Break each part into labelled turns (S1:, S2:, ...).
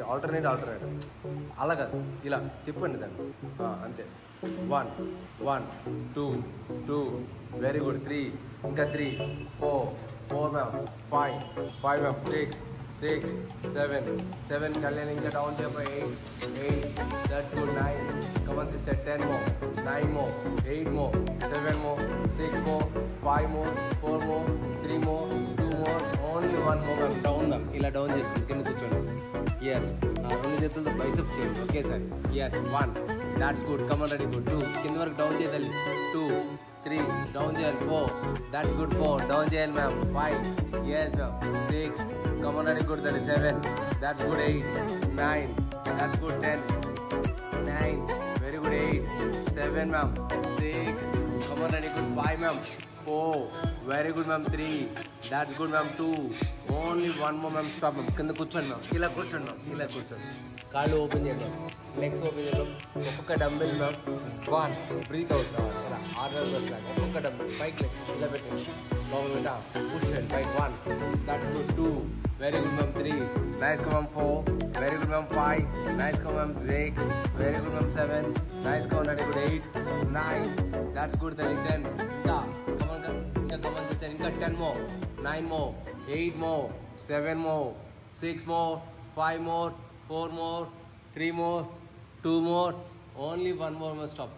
S1: Alternate అలా కాదు, ఇలా తిప్పండి దాన్ని అంతే. 1 1 2 2 వెరీ గుడ్. 3 ఇంకా 3 4 4 మ్యామ్. 5 మ్యామ్. 6 7 7 కళ్యాణ్ ఇంకా డౌన్ చేయబోయి 8 that's good. 9 come on sister. 10 more. 9 more. 8 more. 7 more. 6 more. 5 more. 4 more. 3 more. 2 more. Only 1 more ma'am. Down ma'am. ఇలా డౌన్ చేసుకుని కింద కూర్చోండి. ఎస్, రెండు చేతులతో బైసెప్స్ చేయండి ఒకేసారి. Yes. 1 that's good. Come on ready. Good. 2 కింద వరకు డౌన్ చేయాలి. 2 3 డౌన్ చేయాలి. 4 దాట్స్ గుడ్. 4 డౌన్ చేయాలి ma'am. 5 yes ma'am. 6 come on ready. Good. 7 that's good. 8 9 that's good. 10 9 very good. 8 7 ma'am. 6 come on ready. Good. 5 ma'am. 4 very good ma'am. 3 that's good ma'am. 2 only 1 more ma'am. Stop ma'am. కింద కూర్చోండి ma'am. ఇలా కూర్చోండి ma'am. ఇలా కూర్చోండి. కాళ్ళు open చేద్దాం. Legs open చేద్దాం. ఒక్కొక్క డంబెల్ మ్యామ్. 1 బ్రీత్ అవుట్ కావాలి కదా, 6 మెంబర్స్ లాగా. ఒక్కొక్క డంబెల్ 5 లెగ్స్ ఇలా పెట్టండి. లోపల పెట్టా పుష్ చేయండి. 5 1 that's good. 2 very good ma'am. 3 nice come ma'am. 4 very good ma'am. 5 nice come ma'am. 6 very good ma'am. 7 nice come ready. Good. 8 9 that's good. 10 ఇంకా కమన్ చేస్తారు. ఇంకా 10 more. 9 more. 8 more. 7 more. 6 more. 5 more. 4 more. 3 more. 2 more. Only 1 more must stop.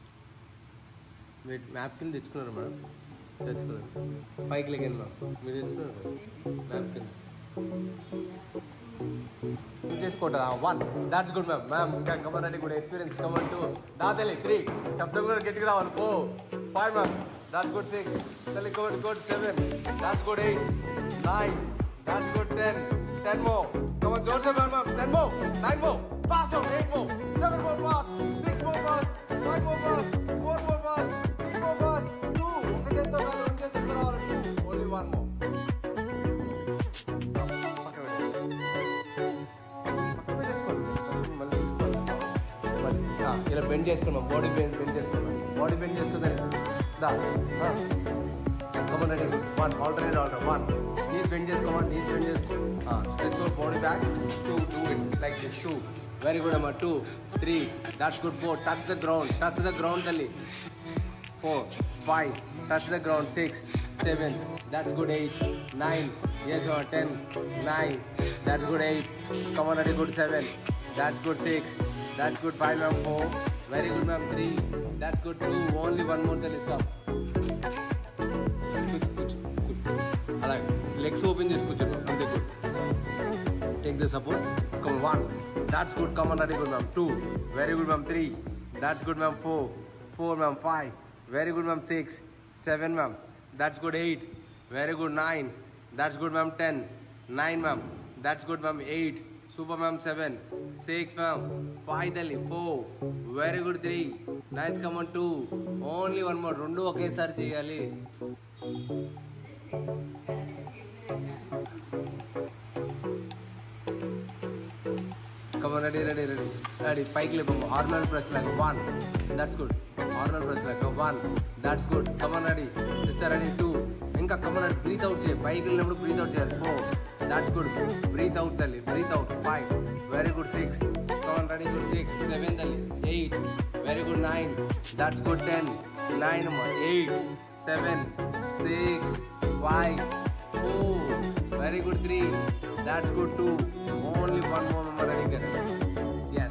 S1: మీరు mat కింద తెచ్చుకున్నారు madam. తెచ్చుకున్నారు. పైకి లేకండి ma'am. మీరు తెచ్చుకున్నారు మ్యాప్ కింద చేసుకోంటారా. 1 దాట్స్ గుడ్ మ్యామ్. మ్యామ్ ఇంకా come on ready. Good. Experience. Come on 2 దాతలి. 3 శబ్దం కూడా గట్టిగా రావాలి. 4 5 మ్యామ్. That's good. 6 తల్లి good. Good. 7 that's good. 8 9 that's good. 10 more. Come on జోసే ma'am. 10 more. 9 more. Fast now. 8 more. 7 more fast. 6 more fast. 5 more fast. 4 more fast. 3 more fast. 2 ఒక చేత్తో కాదు, రెండు చేతులతో రావాలి. 2 ఓన్లీ 1 more. ఇలా బెండ్ చేసుకున్నాం. బాడీ బెండ్ చేసుకున్నాం. బాడీ బెండ్ చేసుకుందని come on ready. 1 alternate 1 knees bend చేసుకోమని. నీస్ బెండ్ చేసుకో. Stretch your body back. 2 do it like this. 2 very good అమ్మా. 2 3 that's good. 4 touch the ground తల్లి. 4 5 touch the ground. 6 7 that's good. 8 9 yes 10 9 that's good. 8 come on ready. Good. 7 that's good. 6 that's good. 5 ma'am. 4 very good ma'am. 3 that's good. 2 only 1 more than stop. Alright, legs open just kuchunna ante good. Take the support. Come on. 1 that's good. Come on, ready good ma'am. 2 very good ma'am. 3 that's good ma'am. 4 ma'am. 5 very good ma'am. 6 7 ma'am. That's good. 8 very good. 9 that's good ma'am. 10 9 ma'am. That's good ma'am. 8 super ma'am. 7 6 ma'am. 5 dalli. 4 very good. 3 nice. Come on. 2 only 1 more. Rendu okesari cheyali. Come on, ready. Pike lepam. Arnold press like 1 that's good. Arnold press like 1 that's good. Come on, ready. Sister ready. 2 inka come on, breathe out chey. Pike vellinappudu breathe out cheyali. 4 that's good. Breathe out dalli. Breathe out. 5 very good. 6 come on, ready. Good. 6 7 dalli. 8 very good. 9 that's good. 10 9 more. 8 7 6 5 4 very good. 3 that's good. 2 only 1 more number. Ready get it. Yes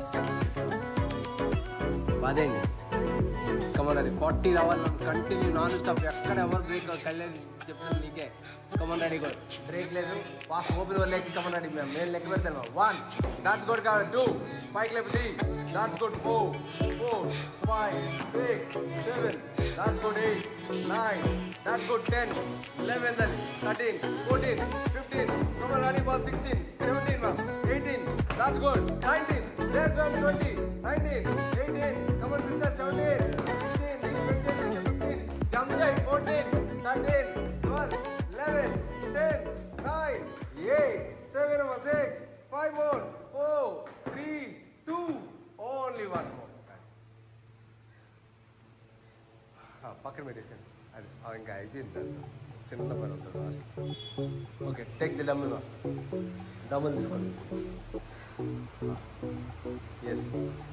S1: badengi. Come on, ready. 40 hours continue non stop. Ekkada ever break kalyan cheptanu nike. Come on, ready. Good. Break ledu. Fast open your legs. Come on, ready ma'am. Main leg pedtanu. 1 that's good. 2 pike level. 3 that's good. 4 5 6 7 that's good. 8 9 that's good. 10 11 then 13 14 15 come on, ready for 16 17 ma'am. 18 that's good. 19 yes ma'am. 20 19 18 come on sister. 17 16 15 jump right. 14 13 12 11 10 9 8 7 over 6 5 more 4 3 2 only 1 more. పక్కన పెట్టేసాను. అది ఇంకా అయిపోయింది. చిన్న పని ఉంటుంది. Okay take the డమ్మిల్ తీసుకోండి. Yes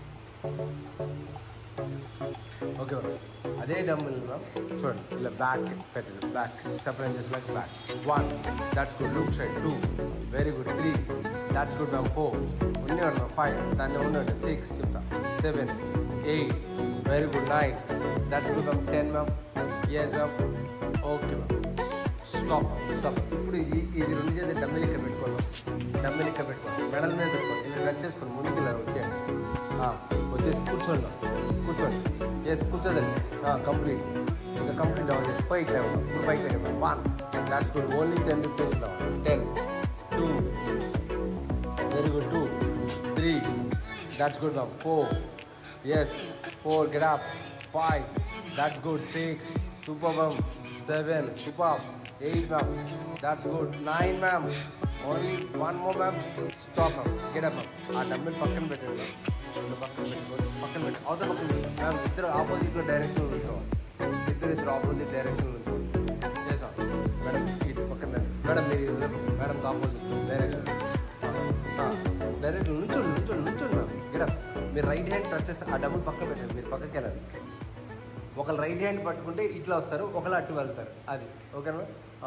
S1: okay అదే డంబుల్ చూడండి ఇలా బ్యాక్ పెట్టండి బ్యాక్ స్టెప్ రైన్ చేసి like back 1 that's good look side 2 very good 3 that's good ma'am 4 ఉన్నాయి మ్యామ్ 5 దాన్ని ఉండండి 6 చెప్తా 7 8 very good 9 that's good ma'am 10 ma'am yes ma'am okay ma'am stop stop ఇప్పుడు ఇది రెండు చేసి డమ్మిల్ ఇక్కడ పెట్టుకోండి డమ్మిల్ ఇక్కడ పెట్టుకోండి మెడల మీద పెట్టుకోండి ఇలా రన్ చేసుకోండి ముందుకు ఇలా వచ్చేయండి వచ్చేసి కూర్చోండి కూర్చోండి ఎస్ కూర్చోదండి కంప్లీట్ ఇంకా కంప్లీట్ అవ్వాలి పైకి లేవు ఇప్పుడు పైకి లేవు 1 that's good only 10 replace 10 2 very good 2 3 that's good ma'am 4 yes 4 get up 5 that's good 6 super ma'am 7 super 8 ma'am that's good 9 ma'am only 1 more ma'am stop ma'am get up ma'am ఆ డబ్బులు పక్కన పెట్టండి మ్యామ్ పక్కన పెట్టి అవతల పక్కన పెట్టి మ్యామ్ ఇద్దరు ఆపోజిట్లో డైరెక్షన్లో ఉంచోవాలి ఇద్దరు ఆపోజిట్ డైరెక్షన్లో ఉంచోవాలి చేసాం మేడం ఇటు పక్కన మేడం మీరు మేడంకి ఆపోజిట్ డైరెక్షన్ డైరెక్షన్ నుంచోండి మ్యామ్ గెటప్ మీరు రైట్ హ్యాండ్ టచ్ చేస్తే ఆ డబ్బులు పక్కన పెట్టండి మీరు పక్కకి వెళ్ళాలి ఒకళ్ళు రైట్ హ్యాండ్ పట్టుకుంటే ఇట్లా వస్తారు ఒకళ్ళు అటు వెళ్తారు అది ఓకేనా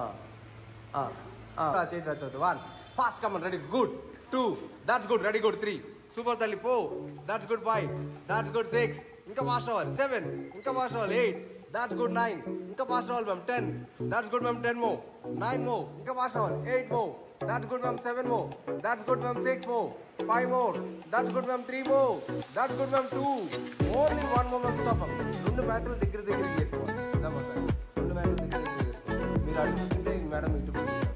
S1: చేయండి టచ్ అవుతుంది 1 fast come on ready good 2 that's good ready good 3 super తల్లి 4 దాట్స్ గుడ్ 5 దాట్స్ గుడ్ 6 ఇంకా ఫాస్ట్ అవ్వాలి 7 ఇంకా ఫాస్ట్ అవ్వాలి 8 దాట్స్ గుడ్ 9 ఇంకా ఫాస్ట్ అవ్వాలి మ్యామ్ 10 దాట్స్ గుడ్ మ్యామ్ 10 మో 9 మో ఇంకా ఫాస్ట్ అవ్వాలి 8 మో దాట్స్ గుడ్ మ్యామ్ 7 మో దాట్స్ గుడ్ మ్యామ్ 6 మో 5 మోర్ దాట్స్ గుడ్ మ్యామ్ 3 మో దాట్స్ గుడ్ మ్యామ్ 2 ఓన్లీ 1 మో మ్యామ్ స్టాప్ రెండు మ్యాట్లు దగ్గర చేసుకోవాలి రెండు మ్యాట్లు దగ్గర చేసుకోవాలి మీరు అటు కూర్చుంటే మేడం ఇటు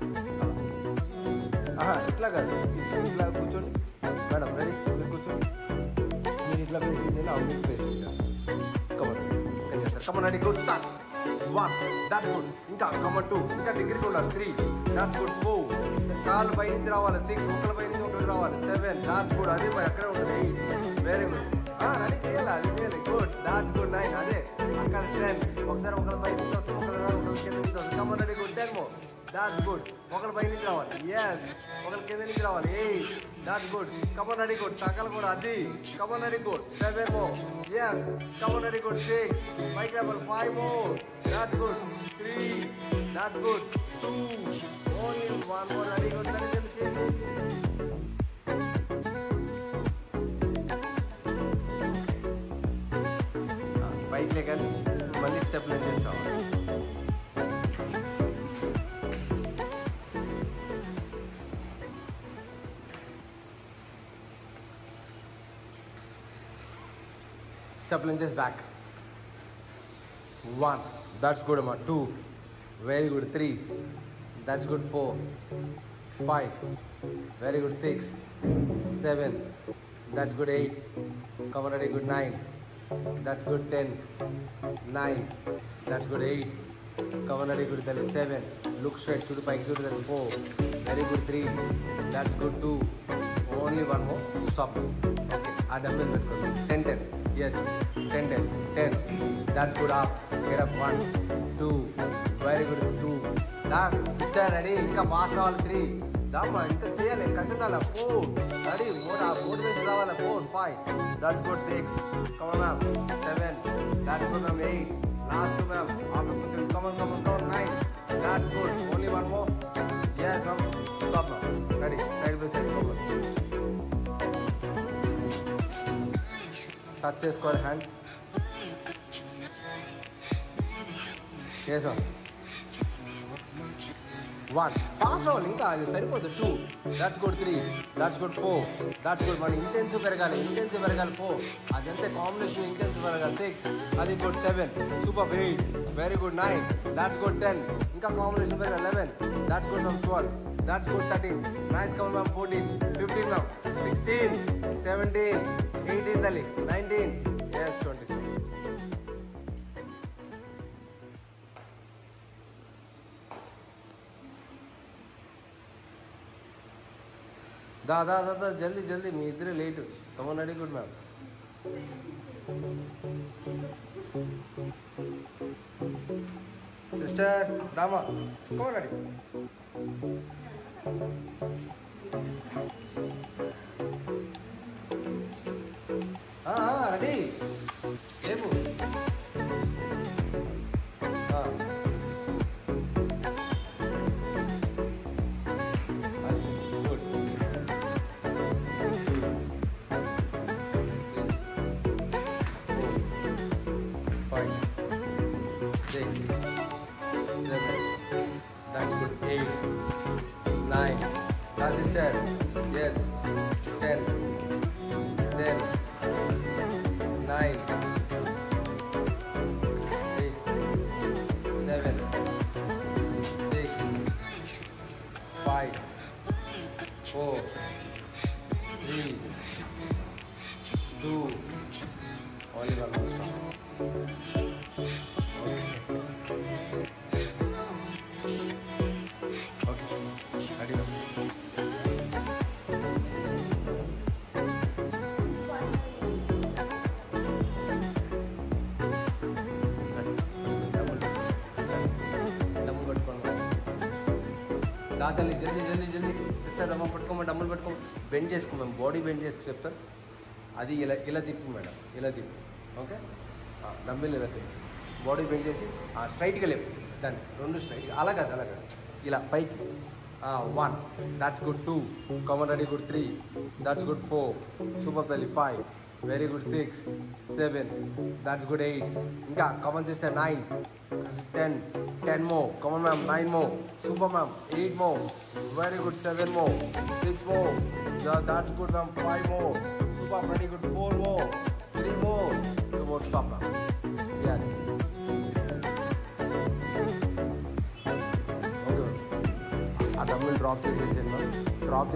S1: ఇట్లా కాదు ఇట్లా కూర్చోండి మేడం రెడీ మీరు కూర్చోండి మీరు ఇట్లా ఫేసింగ్ చేయాలి అవును ఫేసింగ్ చేస్తారు come on ready good start 1 that's good ఇంకా కమన్ 2 ఇంకా దగ్గరికి ఉండాలి 3 దాట్స్ గుడ్ 4 కాళ్ళు పై నుంచి రావాలి 6 ఒకళ్ళ పై నుంచి ఒకరికి రావాలి 7 దాట్స్ గుడ్ అదే పై అక్కడే ఉంటుంది 8 వెరీ గుడ్ రెడీ చేయాలి అది చేయాలి గుడ్ దాట్స్ గుడ్ 9 అదే అక్కడ 10 ఒకసారి ఒకళ్ళ పై నుంచి వస్తే ఒకళ్ళ కింద నుంచి వస్తుంది come on ready good 10 more that's good ఒకళ్ళ పై నుంచి రావాలి ఎస్ ఒకళ్ళ కింద నుంచి రావాలి 8 that's good come on ready good సకల కూడా అది come on ready good 7 more yes come on ready good 6 పైకి లేవాలి 5 more that's good 3 that's good 2 only 1 more ready good పైకి లేకాలి మళ్ళీ స్టెప్లు ఏం చేస్తాం step lunges back 1 that's good amma 2 very good 3 that's good 4 5 very good 6 7 that's good 8 come on ready good 9 that's good 10 9 that's good 8 come on ready good 7 look straight to the pike to the 4 very good 3 that's good 2 only one more stop okay a dumbbell peట్టుకోండి 10 10 yes 10 10 10 that's good up get up 1 2 very good 2 da sister ready ఇంకా pass అవ్వాలి 3 దమ్మా ఇంకా చేయాలి కచ్చుండాలి 4 ready motivation రావాలి 4 5 that's good 6 come on ma'am 7 that's good ma'am 8 last ma'am after come on 9 that's good only one more yes ma'am stop now ready side by side come on touch చేసుకోవాలి hand చేసాం 1 pass అవ్వాలి ఇంకా అది సరిపోతుంది 2 that's good 3 that's good 4 that's good మన intensive పెరగాలి 4 అదంతే combination intensive పెరగాలి 6 అది good 7 super 8 very good 9 that's good 10 ఇంకా కాంబినేషన్ పెరగాలి 11 that's good 12 that's good 13 nice come 14 15 16 17 18 తల్లి 19 yes 27 దా జల్దీ మీ ఇద్దరే late come on ready good ma'am sister దామా come on ready sister. Yes. 10. Then 9. 8. 7. 6. 5. 4. 3. 2. Only one more stop. Okay. Ready now. దాదాలి జల్దీ జల్దీ జల్దీ సిస్టర్ అమ్మ పట్టుకోమా డమ్ములు పట్టుకోమా బెండ్ చేసుకోమా బాడీ బెండ్ చేసుకు చెప్తాను అది ఇలా ఇలా తిప్పు మేడం ఇలా తిప్పు ఓకే డమ్మిల్ ఇలా తిప్పు బాడీ బెండ్ చేసి స్ట్రైట్గా లేపు దాన్ని రెండు స్ట్రైట్గా అలా కాదు ఇలా పైకి 1 that's good 2 come on ready good 3 that's good 4 super తల్లి 5 వెరీ గుడ్ 6 7 దాట్స్ గుడ్ 8 ఇంకా come on sister 9 10 more come on ma'am 9 more super ma'am 8 more very good 7 more 6 more that's good ma'am 5 more super ready good 4 more 3 more 2 more stop ma'am yes ఆ డబ్బులు drop చేసేసాను drop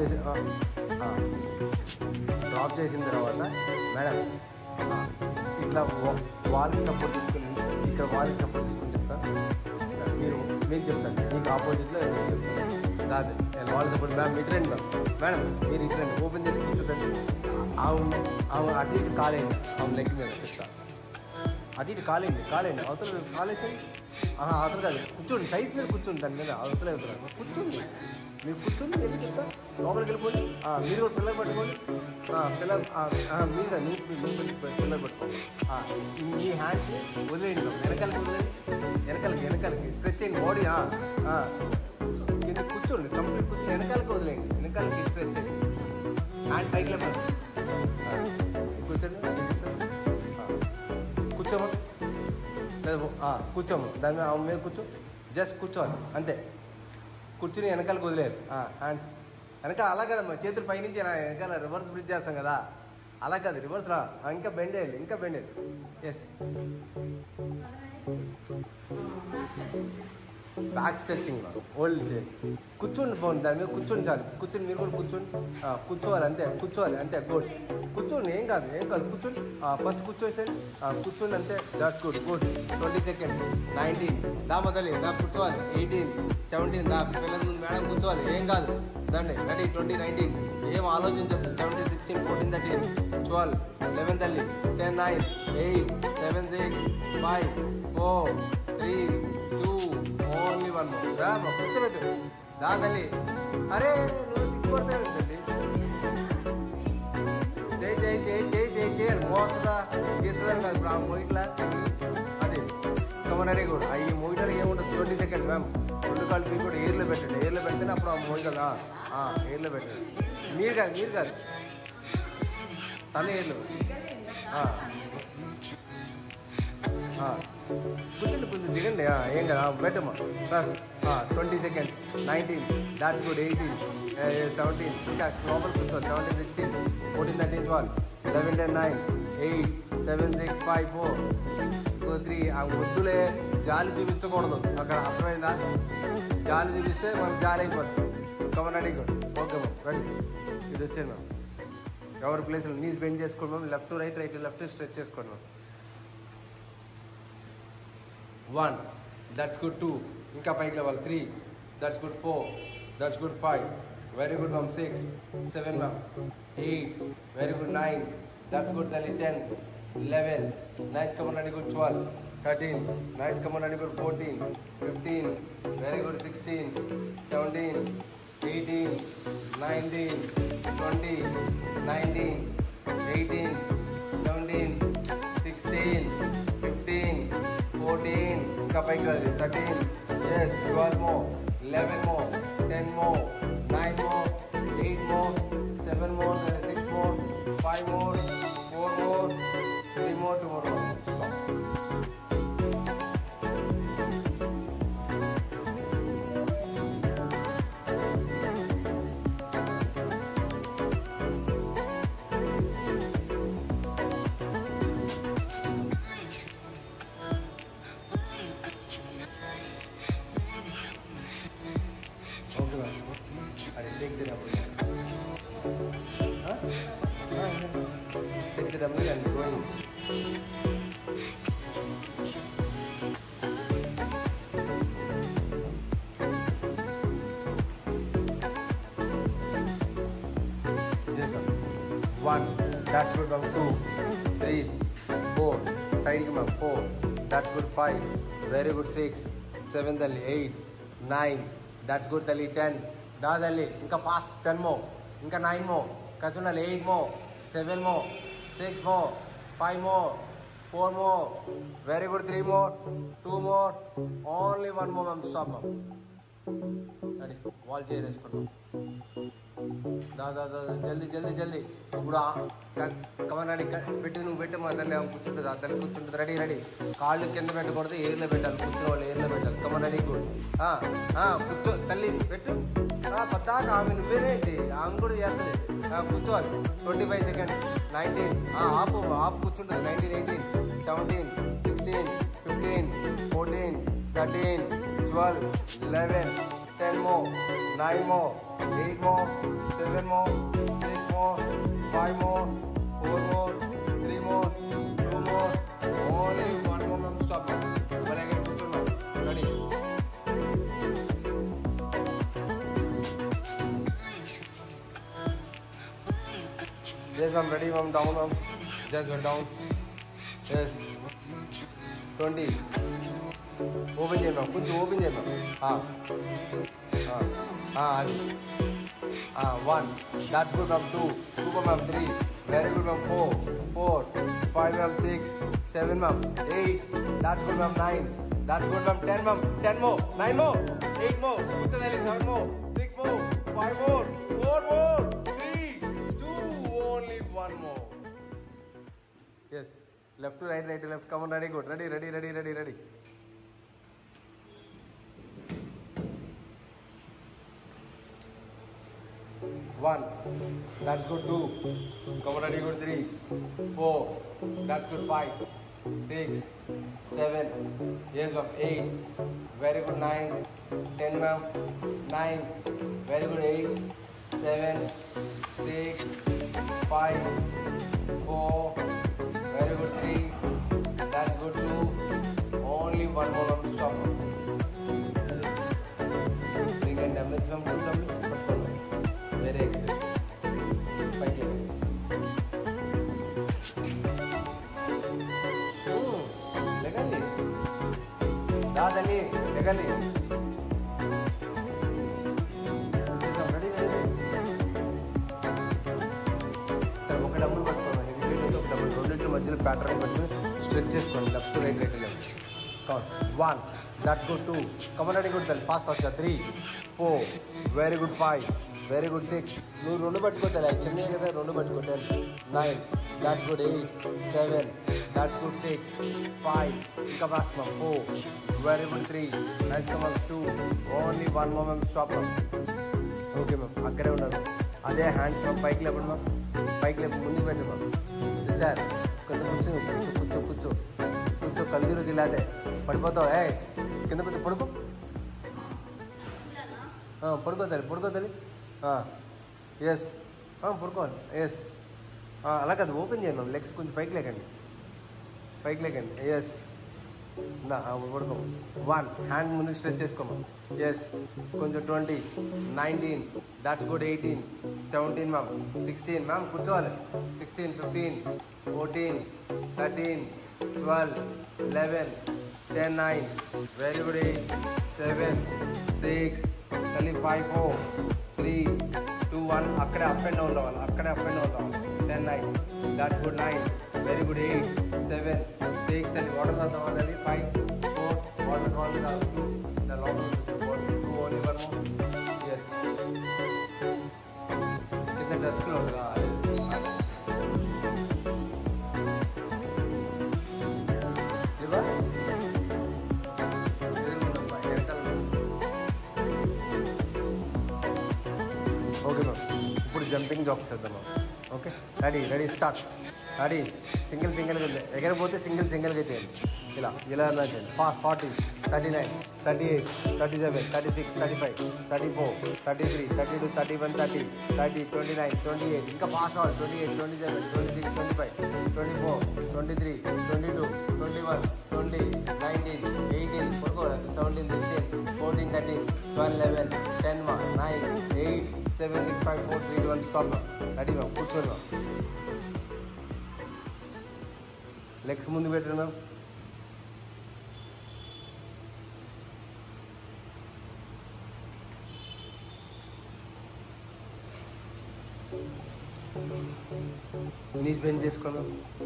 S1: చేసిన తర్వాత madam ఇట్లా వాళ్ళకి support తీసుకుని ఇక్కడ వాళ్ళకి సపోర్ట్ తీసుకుని చెప్తాను మీరు చెప్తాను మీకు ఆపోజిట్లో చెప్తాను కాదు నేను వాళ్ళ సపోర్ట్ మ్యామ్ ఇటు రండి మేడం మీరు ఇటు రండి ఓపెన్ చేసి కూర్చోండి ఆమె అటు ఇటు కాలేండి ఆమె లెగ్ మీద ఇస్తా అటు ఇటు కాలేండి అవతల కాలేసేయండి అవతల కాదు కూర్చోండి టైస్ మీద కూర్చోండి దాని మీద అవతల అవుతారు కూర్చోండి మీరు కూర్చోండి వెళ్ళి చెప్తా లోపలికి వెళ్ళిపోండి మీరు కూడా పిల్లలు పట్టుకోండి పిల్లలు మీరుగా పిల్లలు పట్టుకోండి మీ హ్యాండ్స్ వదిలేయండి వెనకాలకి స్ట్రెచ్ చేయండి బాడీ కింద కూర్చోండి కంప్లీట్ కూర్చొని వెనకాలకి వదిలేయండి వెనకాలకి స్ట్రెచ్ చేయండి హ్యాండ్ పైకి లేపండి కూర్చోండి కూర్చోము దాని మీద మీద కూర్చో జస్ట్ కూర్చోవాలి అంతే కూర్చుని వెనకాలకు వదిలేదు హ్యాండ్స్ వెనకాల అలా కదమ్మా చేతులు పైనుంచి వెనకాల రివర్స్ బ్రిడ్జ్ చేస్తాం కదా అలా కాదు రివర్స్ రా ఇంకా బెండ్ వేయాలి ఎస్ బ్యాక్ స్ట్రెచ్చింగ్ ఓల్డ్ చేయాలి కూర్చోండి బాగుంది దాని మీద కూర్చోండి చాలు కూర్చొని మీరు కూడా కూర్చోవాలి అంతే గుడ్ కూర్చోండి ఏం కాదు కూర్చోండి ఫస్ట్ కూర్చోసేయండి కూర్చోండి అంతే దట్స్ గుడ్ 20 seconds 19 దా మొదలు దా కూర్చోవాలి 18 17 దా పిల్లల ముందు మేడం కూర్చోవాలి ఏం కాదు రండి 20 19 ఏం ఆలోచించదు 17 16 14 13 12 11 తల్లి 10 9 8 7 6 5 4 3 2 ఓన్లీ 1 more కూర్చోబెట్టు దా తల్లి అరే నువ్వు సిగ్గుపడతాడండి చేయాలి మోస్తుందా తీస్తుందని కాదు ఇప్పుడు ఆ మొయిట్లా అది కమన్ రెడీ కూడా ఈ మొయిటలు ఏముంటుంది 20 seconds మ్యామ్ 2 కాళ్ళు మీరు కూడా ఎయిర్లో పెడితేనే అప్పుడు ఆ మొయిటలు ఎయిర్లో పెట్టండి మీరు కాదు తల ఎయిర్లో కూర్చోండి కొంచెం దిగండి ఏం కదా పెట్టమ్మా ఫస్ట్ 20 seconds 19 దాట్స్ గుడ్ 18 17 ఇంకా లోపల కూర్చోవాలి 17 16 14 13 12 11 10 9 8 7 6 5 4 3 ఆ వద్దులే జాలి చూపించకూడదు అక్కడ అర్థమైందా జాలి చూపిస్తే మనకు జాలి అయిపోతుంది come on ready good okay ma'am రండి ఇది వచ్చేది మ్యామ్ ఎవరి ప్లేస్లో నీస్ బెండ్ చేసుకోండి ma'am left to right left stretch చేసుకోండి మ్యామ్ 1 దట్స్ గుడ్ 2 ఇంకా పైకి level 3 that's good 4 that's good 5 very good ma'am 6 7 ma'am 8 very good 9 that's good తల్లి 10 11 nice come on ready good 12 13 nice come on ready good 14 15 very good 16 17 18 19 20 19 18 17 16 15 14 ఇంకా పైకి 13 yes 12 more 11 more 10 more 9 more 8 more 7 more 6 more 5 more 4 more 3 more 2 more stop okay ma'am. అది take the dumbbell. Take the dumbbell and going. One, that's good ma'am. 2, 3, 4, side ki ma'am. 4, that's good. 5, very good. 6, 7 dalli. 8, 9, that's good dalli. 10, da dalli. Inka pass 10 more. Inka 9 more. Kachunali 8 more. 7 more. 6 more. 5 more. 4 more. Very good. 3 more. 2 more. Only 1 more ma'am. Stop ma'am. Ready? Wall chair eskunnam. దా దా దా జల్దీ జల్దీ జల్దీ. ఇప్పుడు come on ready పెట్టి నువ్వు పెట్టు మా తల్లి కూర్చుంటుంది. ఆ తల్లి కూర్చుంటుంది. Ready ready. కాళ్ళు కింద పెట్టకూడదు, ఎయిర్లో పెట్టాలి. కూర్చున్న వాళ్ళు ఎయిర్లో పెట్టాలి. Come on ready good. కూర్చో తల్లి పెట్టు. పద్దాక ఆమె నువ్వేనేంటి ఆమె కూడా చేస్తుంది. కూర్చోవాలి. 25 seconds. 19 ఆపు ఆపు కూర్చుంటుంది. 19, 18, 17, 16, 15, 14, 13, 12, 11, 10 more, 9 more, 8 more, 7 more, 6 more, 5 more, 4 more, 3 more, 2 more, only 1 more ma'am. Stop ma'am. But again కూర్చున్నాం. Ready? Yes ma'am. Ready ma'am. Down ma'am. Just go down. Yes. 20. Open చేయండి మ్యామ్. కొంచెం ఓపెన్ చేయండి ma'am. అది 1, that's good ma'am. 2 ma'am. 3, very good ma'am. 4, 5 ma'am. 6, 7 ma'am. 8, that's good ma'am. 9, that's good ma'am. 10 ma'am. 10 more, 9 more, 8 more, 7 more, 6 more, 5 more, 4 more, 3, 2, only 1 more. Yes, left to right, right to left. Come on, ready, good. Ready. 1, that's good. 2, come on, ready, good. 3, 4, that's good. 5, 6, 7, yes ma'am. 8, very good. 9, 10 ma'am. 9, very good. 8, 7, 6, 5, 4, very good. 3, that's good. 2, only 1 more ma'am. Stop ma'am. Bring and dumbbells ma'am. 2 dumbbells. Very excellent. Fight like legali. Dadali legali. Ready. Sir, ఒక dumbbell పట్టుకోండి. Heavy weight అయితే ఒక dumbbell. రెండింటి మధ్యలో pattern పెట్టుకుని stretch చేసుకోండి. Left to right, right left. Count. 1, that's good. 2, come on, ready, good. Fast. 3, 4, very good. 5, very good. 6, నువ్వు 2 పట్టుకోవాలి. చిన్నగా కదా 2 పట్టుకోవాలి. 9, that's good. 8, 7, that's good. 6, 5, ఇంకా fast ma'am. 4, very good. 3, nice. Come on. 2, only 1 more ma'am. Stop ma'am. Okay ma'am. అక్కడే ఉన్నారు. అదే hands ma'am. పైకి లేపండి మ్యామ్. పైకి లేపి ముందుకు పెట్టండి మ్యామ్. సిస్టర్ కొంచెం కూర్చో. కళ్ళు తిరుగు ఇలాదే పడిపోతావు. కింద కొంచెం పడుకో. పడుకోతాలి. ఎస్ పడుకోవాలి. ఎస్ అలా కాదు, ఓపెన్ చేయండి మ్యామ్. లెగ్స్ కొంచెం పైకి లేకండి. ఎస్ పడుకో. 1, హ్యాండ్ ముందుకు స్ట్రెచ్ చేసుకోమా. ఎస్ కొంచెం. 20, 19, దాట్స్ గుడ్. 18, 17 మ్యామ్. 16 మ్యామ్. కూర్చోవాలి. 16, 15, 14, 13, 12, 11, 10, 9, very good. 8, 7, 6, 5, 4, 3, 2, 1. అక్కడే అప్ అండ్ డౌన్ రావాలి. 10, 9, that's good. 9, very good. 8, 7, 6, then water తాగాలి. 5, 4, water తాగాలి. 2, the long 2, only 1 more. Yes. కింద డస్క్లో ఉండగా ఓకే మ్యామ్. ఇప్పుడు జంపింగ్ జాక్స్ చేద్దాం ma'am. Okay ready start. Ready single ఎగరపోతే సింగిల్గా చేయండి. ఇలా చేయండి ఫాస్ట్ 40 39 38 37 36 35 34 33 32 31 30 30 29 28 ఇంకా ఫాస్ట్ అవ్వాలి 28 27 26 25 24 23 22 21 20 19 18 పడుకోవాలి 17 16 14 13 12 11 10 9 8 7 6 5 4 3 2 1 స్టాప్ రెడీ మ్యామ్ కూర్చోండి మ్యామ్ లెగ్స్ ముందు పెట్టండి మ్యామ్ నీస్ బెండ్ చేసుకోండి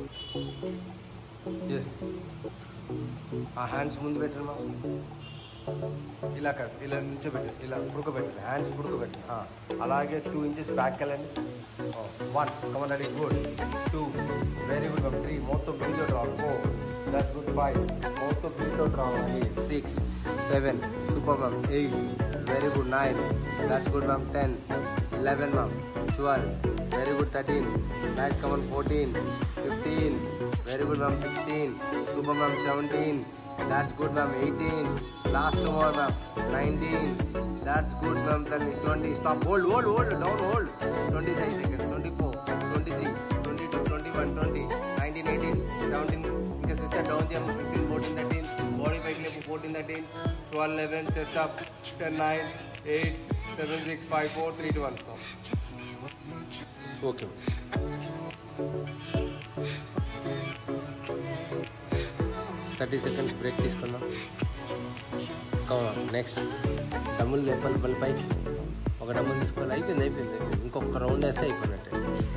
S1: ఎస్ ఆ హ్యాండ్స్ ముందు పెట్టండి మ్యామ్ ఇలా కాదు ఇలా నుంచోబెట్టి ఇలా పుడకబెట్టండి హ్యాండ్స్ పుడకబెట్టండి అలాగే 2 inches బ్యాక్ వెళ్ళండి 1 come on ready good 2 very good ma'am 3 మొత్తం బ్రీత్ అవుట్ రావాలి 4 దట్స్ గుడ్ 5 మొత్తం బ్రీత్ అవుట్ రావాలి 6 7 super ma'am 8 very good 9 that's good ma'am 10 11 ma'am 12 very good 13 nice come on 14 15 very good ma'am 16 super ma'am 17 that's good ma'am 18 last more ma'am 19 that's good ma'am then 20 stop hold down hold 26 seconds 24 23 22 21 20 19 18 17 ఇంకా sister down jump 15 14 13 body back level 14 13 12 11 chest up 10 9 8 7 6 5 4 3 2 1 stop okay 30 seconds break తీసుకుందాం next డమ్ములు లేపాలి బల్ పైకి ఒక డమ్ములు తీసుకోవాలి అయిపోయింది ఇంకొక రౌండ్ వేస్తే అయిపోయినట్టే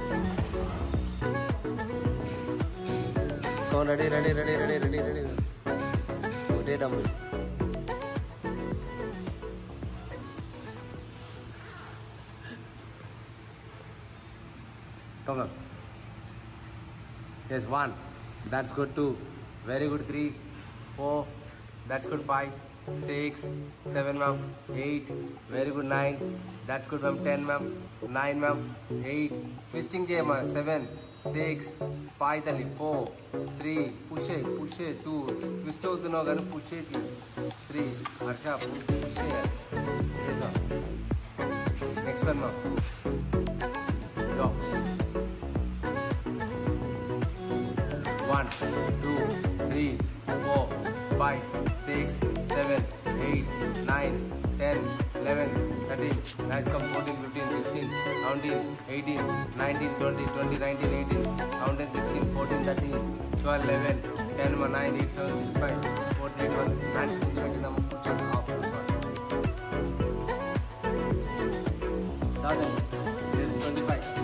S1: రెడీ ఒకటే డమ్ములు come on yes 1 that's good 2 very good 3 4 that's good 5 6 7 ma'am 8 very good 9 that's good ma'am 10 ma'am 9 ma'am 8 twisting jayama 7 6 5 tali 4 3 push it 2 twist అవుతున్నావు కానీ push it 3 Harsha push it yes ma'am next one ma'am jogs 1 2 3 4 5 6 7 8 9 10 11 13 nice come 14 15 16 17 18 19 20 20 19 18 19 16 14 13 12 11 10 9 8 7 6 5 4 3 1 hands ముందు పెట్టినాము కూర్చోండి half కూర్చోండి దాదాపు just 25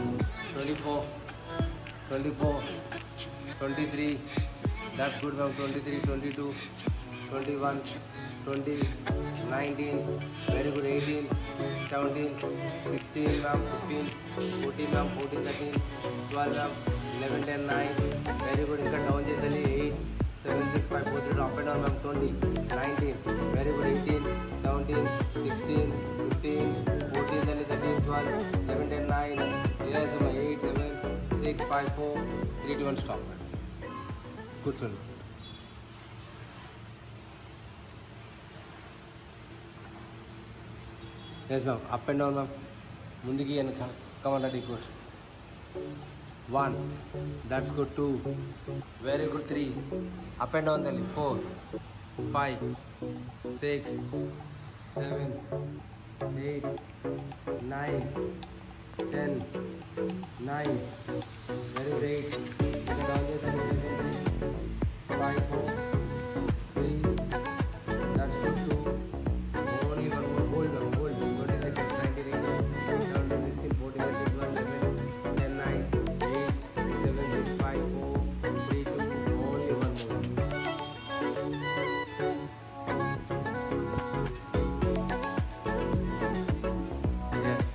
S1: 24 24 23 that's good ma'am 23 22 21 20 19 very good 18 17 16 ma'am 15 14 ma'am 14 13 12 ma'am 11 10 9 very good ఇంకా down చేయాలి 8 7 6 5 4 3 up and down ma'am 20 19 very good 18 17 16 15 14 13 12 11 10 9 yes ma'am 8 7 6 5 4 3 2 1 stop కూర్చోండి yes ma'am up and down ma'am ముందుకి వెనక come on ready good 1 that's good 2 very good 3 up and down tally 4 5 6 7 8 9 10 9 very good 8 ఇంకా down చేద్దాం 7 6 5 4 3 that's good 2 only one more hold 20 seconds 19 18 17 16 14 13 12 11 10 9 8 7 6 5 4 3 2 only one more yes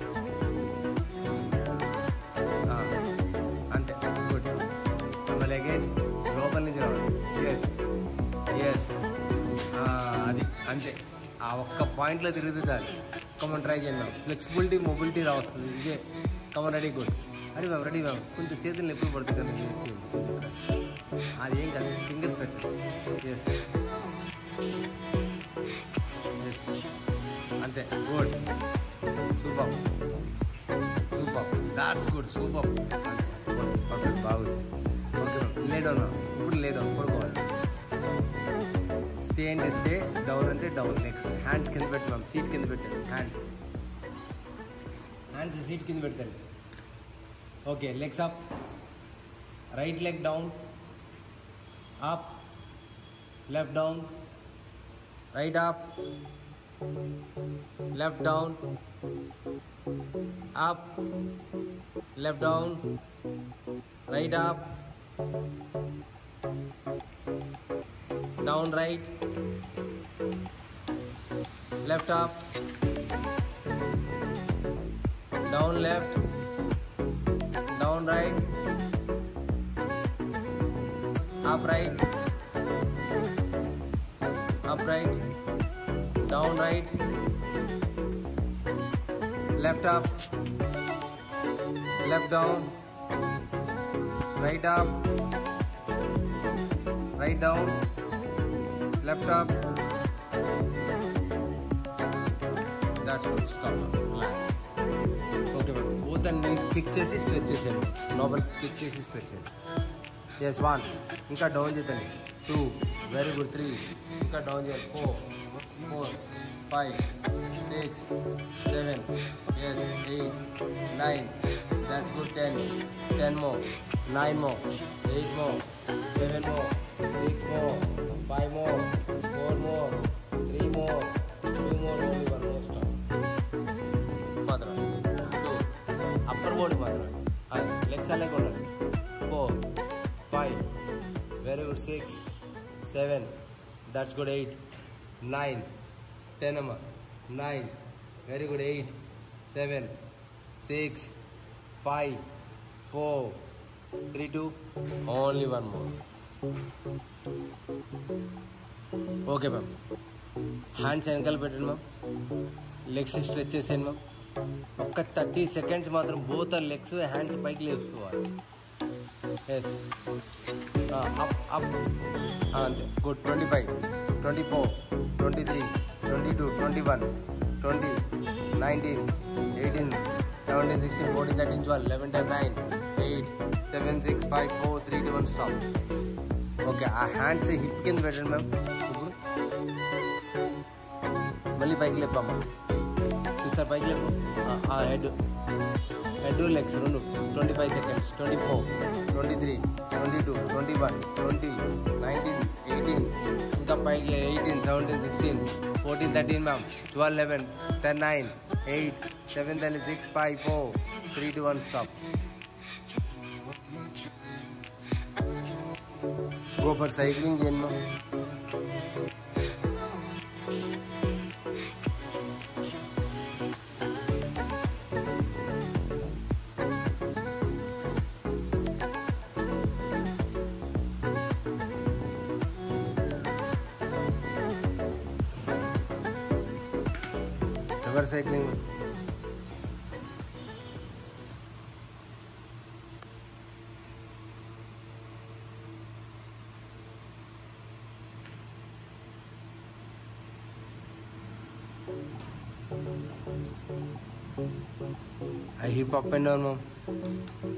S1: ante good మళ్ళీ again లోపల నుంచి రావాలి yes అది అంతే ఆ ఒక్క పాయింట్లో తిరిగితే చాలు కమన్ ట్రై చేయండి మ్యామ్ ఫ్లెక్సిబిలిటీ మొబిలిటీ వస్తుంది ఇదే come on ready good ready ma'am కొంచెం చేతులు ఎప్పుడు పడుతుంది కదా అది ఏం కాదు, ఫింగర్స్ పెట్టండి. ఎస్ ఎస్, అంతే. Good, super super, that's good, super, perfect, బాగా వచ్చింది. Okay ma'am, lay down ma'am. ఇప్పుడు లే డౌన్, పడుకోవాలి. స్టే అంటే స్టే, డౌన్ అంటే డౌన్. నెక్స్ట్ హ్యాండ్స్ కింద పెట్టు మ్యామ్, సీట్ కింద పెట్టండి. హ్యాండ్స్ సీట్ కింద పెట్టండి. Okay, legs up, right leg down, up, left down, right up, left down, up, left down, right up, down right, left up, down left, down right, up right, down right, left up, left down, right up, right down, left up. That's good. Stop. Relax. Okay, man. Both the knees kick chesi, stretch chesi. Normal kick chesi, stretch chesi. Yes, 1. Inka down cheyandi. 2. Very good. 3. Inka down cheyandi. 4, 5, 6, 7, yes, 8, 9, that's good. 10 more, 9 more, 8 more, 7 more, 6 more, 5 more, 4 more, 3 more, 2 more, only 1 more. Stop. Madra, 2, upper body madra, legs are like 4, 5, very good. 6, 7, that's good. 8, 9, 10 amma, 9, very good. 8, 7, 6, 5, 4, 3, 2, only 1 more. Okay ma'am, hands ankle పెట్టండి ma'am, legs stretch చేసేయండి ma'am. ఒక్క 30 seconds మాత్రం both legs hands పైకి లేపుకోవాలి. Yes, up up, అంతే. Good. 25, 24, 23, 22, 21, 20, 19, 18, 17, 16, 14, 13, 12, 11, 10, 9, 8, 7, 6, 5, 4, 3, 2, 1, stop. Okay, ఆ hands hip కింద పెట్టండి మ్యామ్. ఇప్పుడు మళ్ళీ పైకి లేపమ్మా సిస్టర్, పైకి లేపు. ఆ హెడ్ లెగ్స్ రెండు. 25 seconds. 24, 23, 22, 21, 20, 19, 18, ఇంకా పైకి 18, 17, 16, 14, 13 ma'am. 12, 11, 10, 9, 8, 7, 6, 5, 4, 3, 2, 1, stop. Go for cycling చేయండి ma'am. River cycling. I hip up and down, mom.